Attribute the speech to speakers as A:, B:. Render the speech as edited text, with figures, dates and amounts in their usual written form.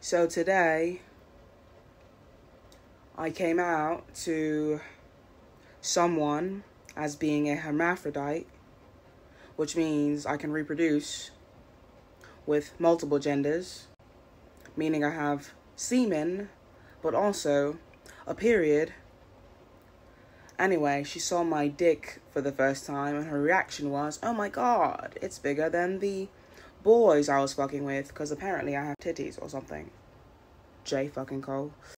A: So today, I came out to someone as being a hermaphrodite, which means I can reproduce with multiple genders, meaning I have semen, but also a period. Anyway, she saw my dick for the first time and her reaction was, oh my god, it's bigger than the boys I was fucking with, because apparently I have titties or something. J fucking Cole.